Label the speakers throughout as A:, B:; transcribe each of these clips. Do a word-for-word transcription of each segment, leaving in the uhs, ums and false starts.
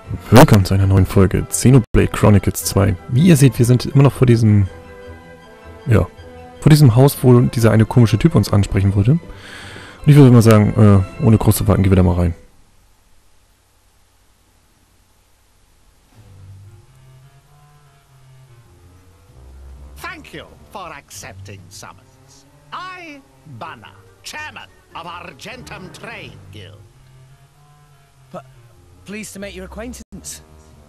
A: Willkommen zu einer neuen Folge Xenoblade Chronicles zwei. Wie ihr seht, wir sind immer noch vor diesem, ja, vor diesem Haus, wo dieser eine komische Typ uns ansprechen wollte. Und ich würde mal sagen, äh, ohne groß zu warten, gehen wir da mal rein.
B: Thank you for accepting summons. I, Banner, chairman of Argentum Trade Guild.
C: But pleased to make your acquaintance.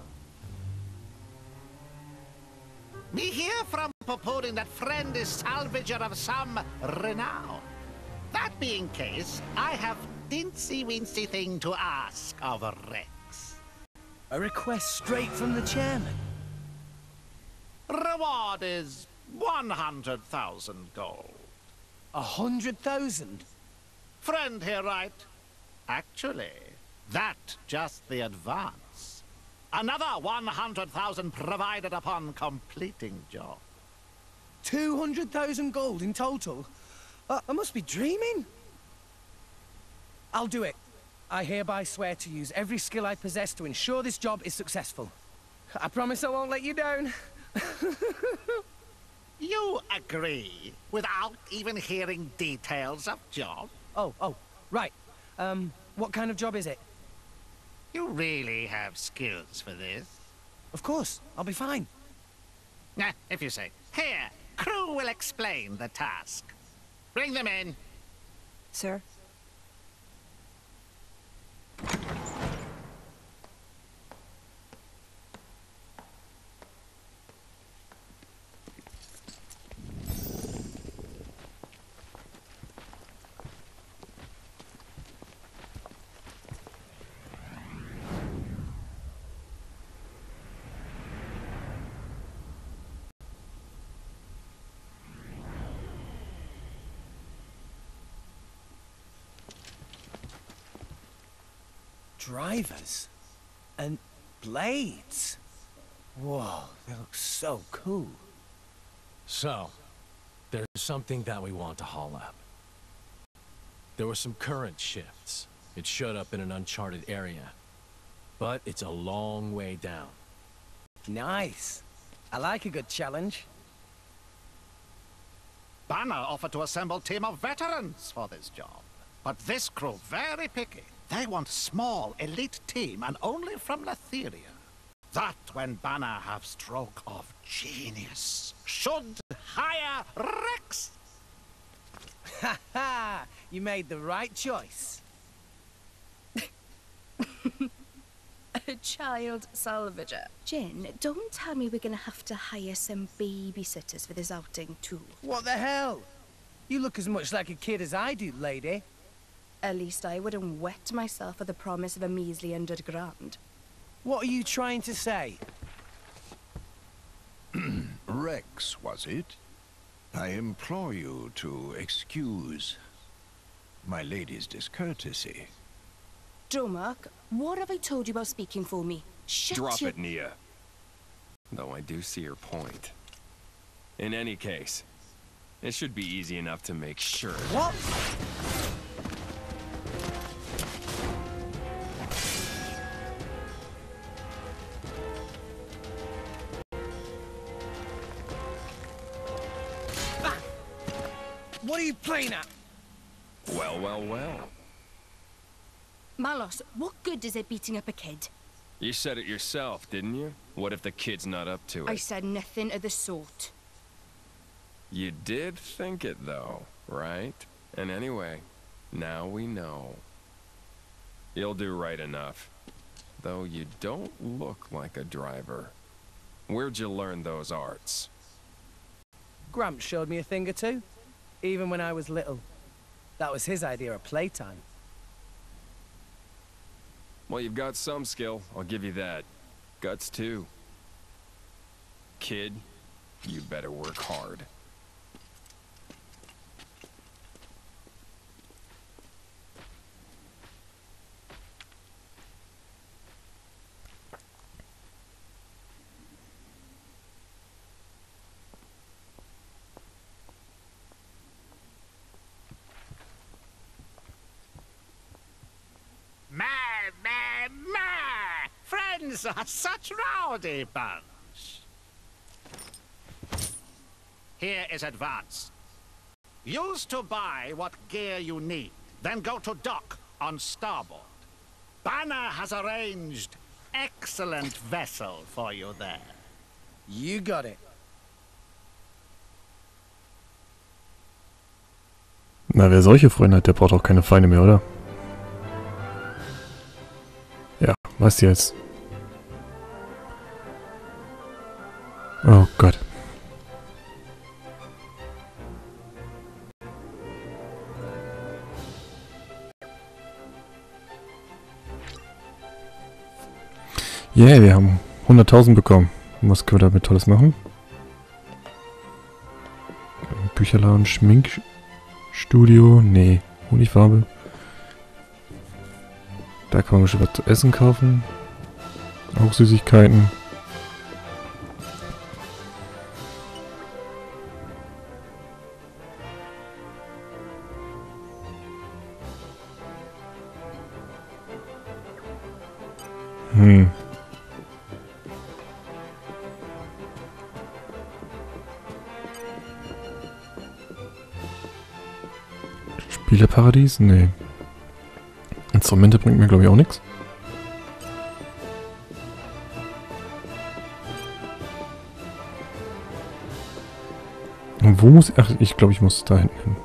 B: We hear from purporting that friend is salvager of some renown. That being case, I have dincy-wincy thing to ask of Rex.
C: A request straight from the chairman.
B: Reward is one hundred thousand gold.
C: A hundred thousand?
B: Friend here, right? Actually, that just the advance. Another one hundred thousand provided upon completing job.
C: Two hundred thousand gold in total? Uh, I must be dreaming. I'll do it. I hereby swear to use every skill I possess to ensure this job is successful. I promise I won't let you down.
B: You agree without even hearing details of job?
C: Oh, oh, right. Um, what kind of job is it?
B: You really have skills for this?
C: Of course, I'll be fine.
B: Nah, if you say. Here, crew will explain the task. Bring them in.
D: Sir?
C: Drivers and blades. Whoa, they look so cool.
E: So, there's something that we want to haul up. There were some current shifts. It showed up in an uncharted area. But it's a long way down.
C: Nice. I like a good challenge.
B: Banner offered to assemble a team of veterans for this job. But this crew very picky. They want small, elite team and only from Letheria. That when Banner have stroke of genius. Should hire Rex.
C: Ha ha! You made the right choice.
D: A child salvager. Jin, don't tell me we're gonna have to hire some babysitters for this outing too.
C: What the hell? You look as much like a kid as I do, lady.
D: At least I wouldn't wet myself for the promise of a measly hundred grand.
C: What are you trying to say?
F: Rex, was it? I implore you to excuse my lady's discourtesy.
D: Dromark, what have I told you about speaking for me? Shut
G: Drop
D: your...
G: it, Nia. Though I do see your point. In any case, it should be easy enough to make sure.
C: What? Ah! What are you playing at?
G: Well, well, well.
D: Malos, what good is it beating up a kid?
G: You said it yourself, didn't you? What if the kid's not up to it?
D: I said nothing of the sort.
G: You did think it, though, right? And anyway, now we know. You'll do right enough. Though you don't look like a driver. Where'd you learn those arts?
C: Gramps showed me a thing or two, even when I was little. That was his idea of playtime.
G: Well, you've got some skill, I'll give you that. Guts, too. Kid, you better work hard.
B: Friends are such rowdy bunch. Here is advance. Use to buy what gear you need, then go to dock on starboard. Banner has arranged excellent vessel for you there.
C: You got it.
A: Na, wer solche Freunde hat, der braucht auch keine Feinde mehr, oder? Ja, was jetzt? Oh Gott. Yeah, wir haben hunderttausend bekommen. Was können wir damit Tolles machen? Bücherladen, Schminkstudio, nee, Honigfarbe. Da kann man schon was zu essen kaufen. Auch Süßigkeiten. Hm. Spieleparadies? Nee. Instrumente bringt mir, glaube ich, auch nichts. Und wo muss ich... Ach, ich glaube, ich muss da hinten hin.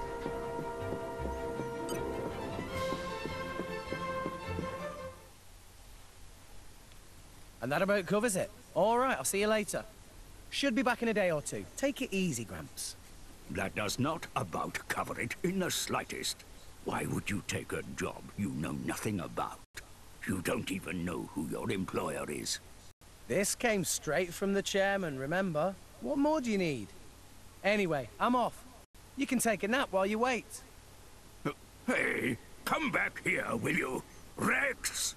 C: And that about covers it. All right, I'll see you later. Should be back in a day or two. Take it easy, Gramps.
H: That does not about cover it in the slightest. Why would you take a job you know nothing about? You don't even know who your employer is.
C: This came straight from the chairman, remember? What more do you need? Anyway, I'm off. You can take a nap while you wait.
H: Hey, come back here, will you? Rex!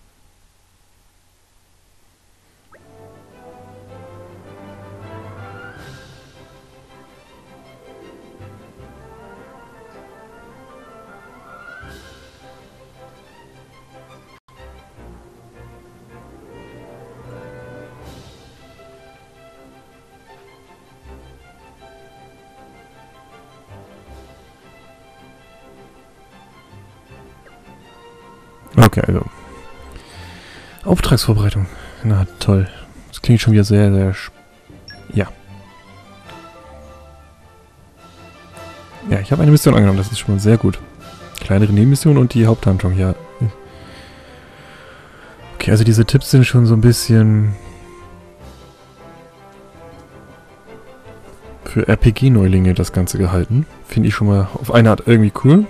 A: Okay, also. Auftragsvorbereitung. Na toll. Das klingt schon wieder sehr, sehr... Ja. Ja, ich habe eine Mission angenommen. Das ist schon mal sehr gut. Kleinere Nebenmission und die Haupthandlung, ja. Okay, also diese Tipps sind schon so ein bisschen... für R P G-Neulinge das Ganze gehalten. Finde ich schon mal auf eine Art irgendwie cool.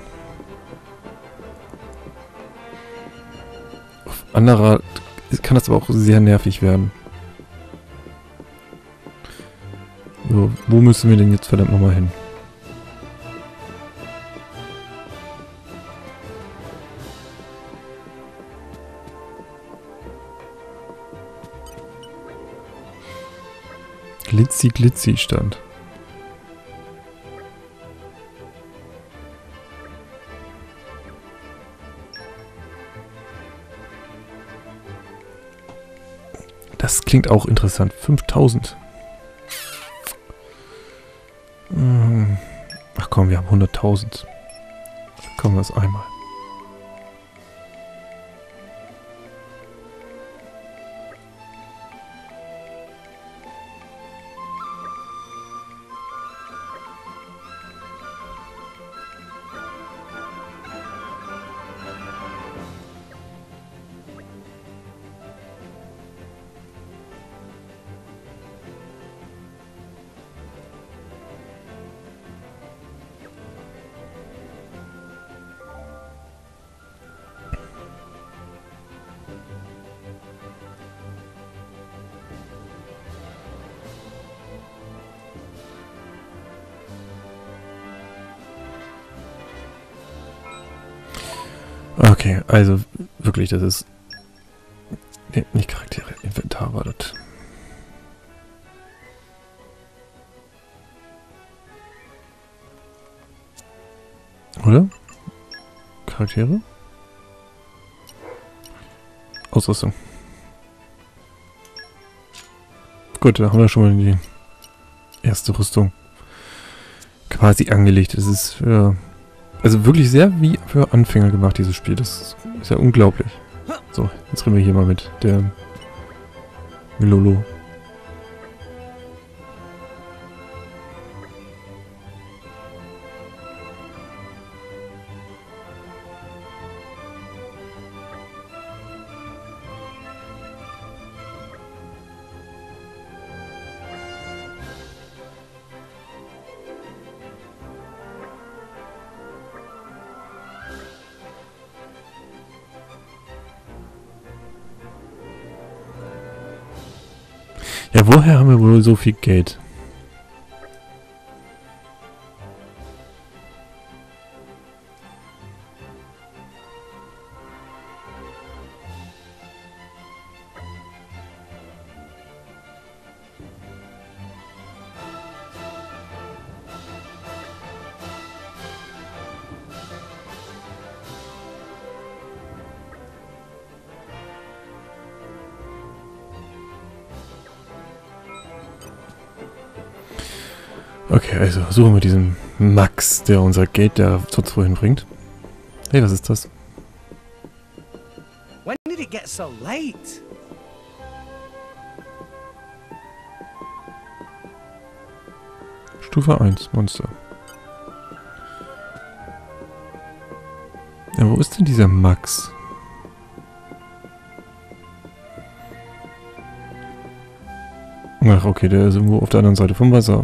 A: Anderer kann das aber auch sehr nervig werden. So, wo müssen wir denn jetzt verdammt nochmal hin? Glitzi Glitzi stand. Das klingt auch interessant. fünftausend. Ach komm, wir haben hunderttausend. Kommen wir das einmal. Okay, also wirklich, das ist... Nee, nicht Charaktere, Inventar war das. Oder? Charaktere? Ausrüstung. Gut, da haben wir schon mal die erste Rüstung quasi angelegt. Es ist für, also wirklich sehr wie für Anfänger gemacht, dieses Spiel. Das ist ja unglaublich. So, jetzt reden wir hier mal mit der Milolo. Ja, woher haben wir wohl so viel Geld? Okay, also suchen wir diesen Max, der unser Geld da sonst wohin bringt. Hey, was ist das?
C: When did it get so late?
A: Stufe eins, Monster. Ja, wo ist denn dieser Max? Ach, okay, der ist irgendwo auf der anderen Seite vom Wasser.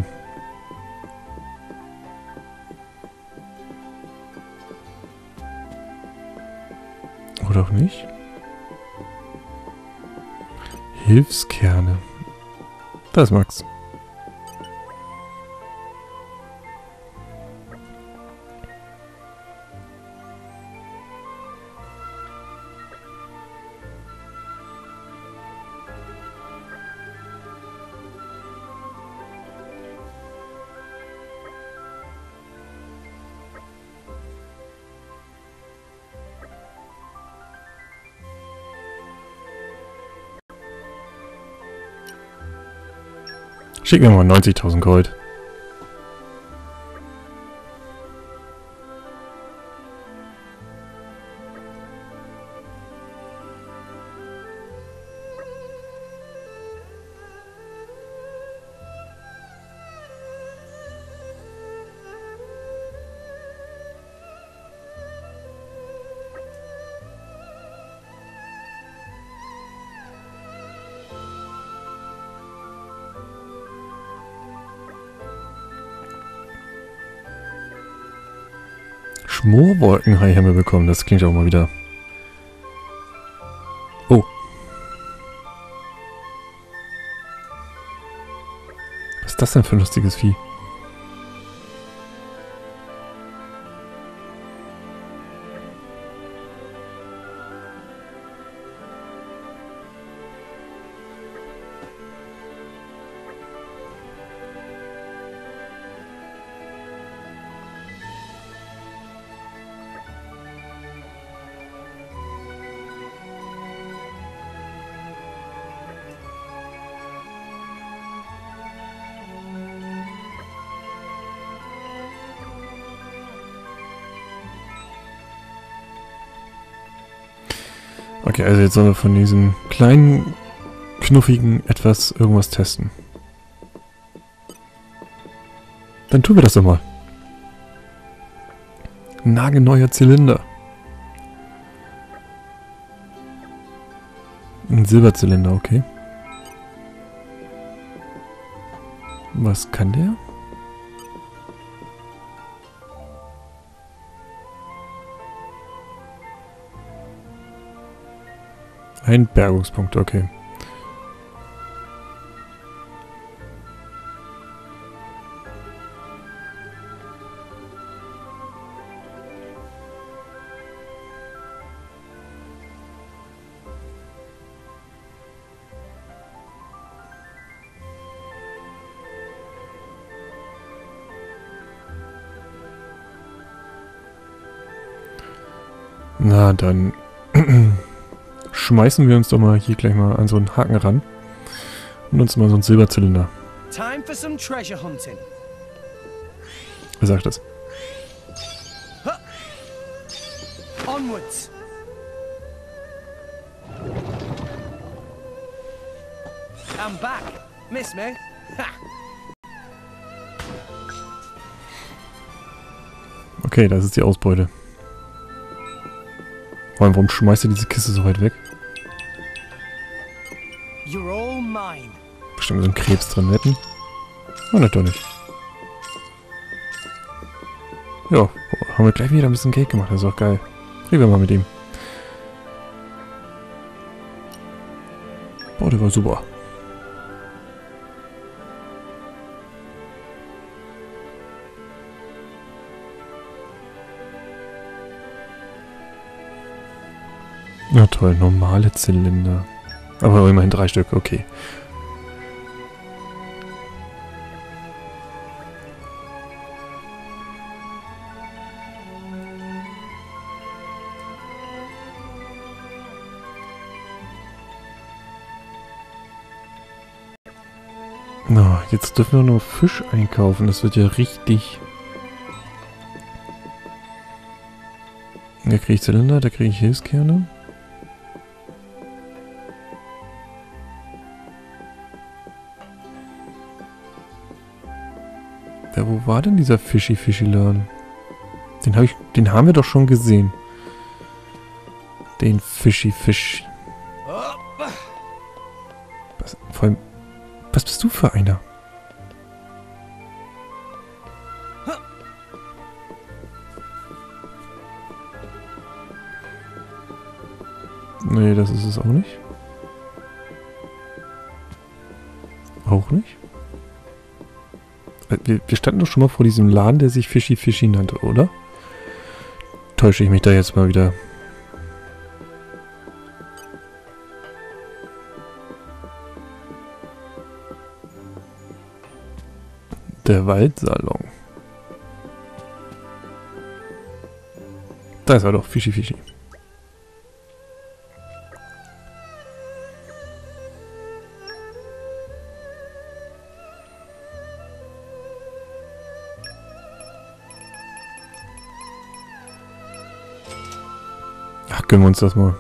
A: Oder auch nicht? Hilfskerne. Da ist Max. Schick mir mal neunzigtausend Gold. Schmorwolkenhai haben wir bekommen. Das klingt auch mal wieder. Oh. Was ist das denn für ein lustiges Vieh? Okay, also jetzt sollen wir von diesem kleinen, knuffigen etwas irgendwas testen. Dann tun wir das doch mal. Nagelneuer Zylinder. Ein Silberzylinder, okay. Was kann der? Ein Bergungspunkt, okay. Na dann schmeißen wir uns doch mal hier gleich mal an so einen Haken ran Und uns mal so einen Silberzylinder.
C: Time for some treasure hunting.
A: Wer sagt das?
C: Onwards. I'm back. Miss me? Ha!
A: Okay, das ist die Ausbeute. Vor allem, warum schmeißt ihr diese Kiste so weit weg?
C: You're all mine.
A: Bestimmt so ein Krebs drin wetten. Oh, ne, doch nicht. Ja, haben wir gleich wieder ein bisschen Geld gemacht. Das ist auch geil. Reden wir mal mit ihm. Boah, der war super. Na toll, normale Zylinder. Aber immerhin drei Stück, okay. Na, jetzt dürfen wir nur Fisch einkaufen. Das wird ja richtig... Da kriege ich Zylinder, da kriege ich Hilfskerne. Ja, wo war denn dieser Fischi-Fischi-Laden? Den habe ich, den haben wir doch schon gesehen. Den Fischi-Fisch. Was, vor allem, was bist du für einer? Nee, das ist es auch nicht. Auch nicht? Wir, wir standen doch schon mal vor diesem Laden, der sich Fischi Fischi nannte, oder? Täusche ich mich da jetzt mal wieder? Der Waldsalon. Da ist er doch, Fischi Fischi. Ach, gönnen wir uns das mal.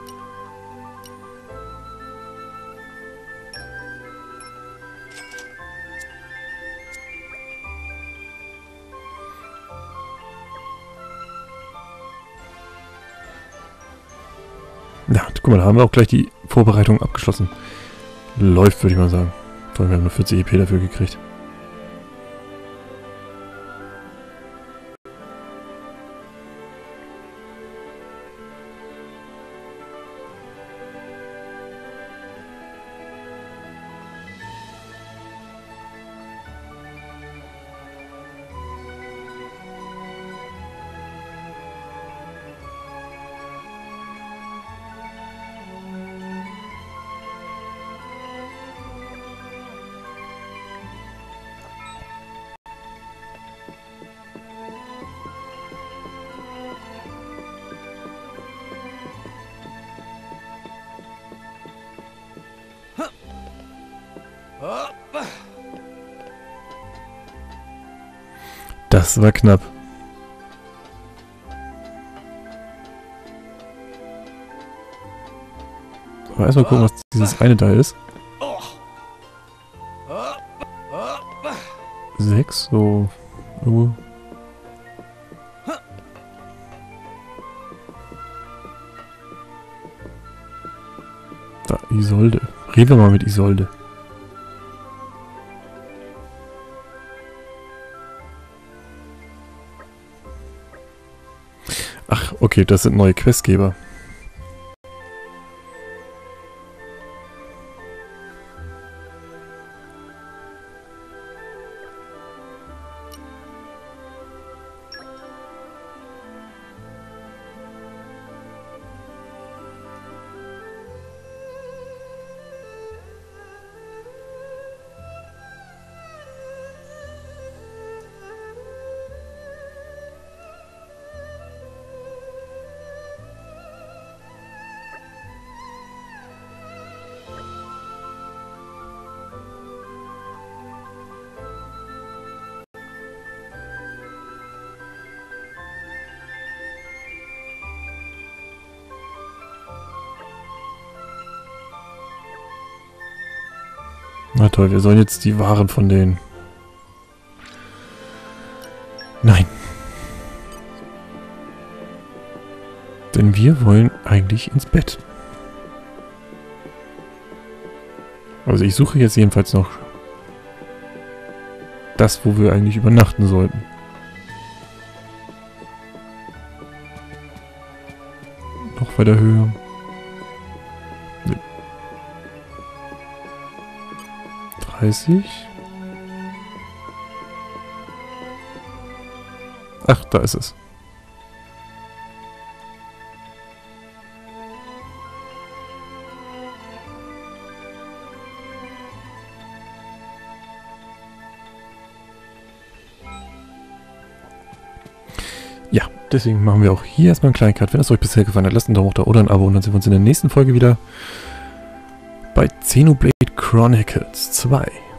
A: Ja, guck mal, da haben wir auch gleich die Vorbereitung abgeschlossen. Läuft, würde ich mal sagen. Vor allem, wir haben nur vierzig E P dafür gekriegt. Das war knapp. Aber erstmal gucken, was dieses eine da ist. Sechs, so. Oh. Da, Isolde. Reden wir mal mit Isolde. Ach, okay, das sind neue Questgeber. Na toll, wir sollen jetzt die Waren von denen... Nein. Denn wir wollen eigentlich ins Bett. Also ich suche jetzt jedenfalls noch das, wo wir eigentlich übernachten sollten. Noch weiter höher. Nee. dreißig. Ach, da ist es. Ja, deswegen machen wir auch hier erstmal einen kleinen Cut. Wenn es euch bisher gefallen hat, lasst einen Daumen hoch da oder ein Abo und dann sehen wir uns in der nächsten Folge wieder bei Xenoblade Chronicles zwei.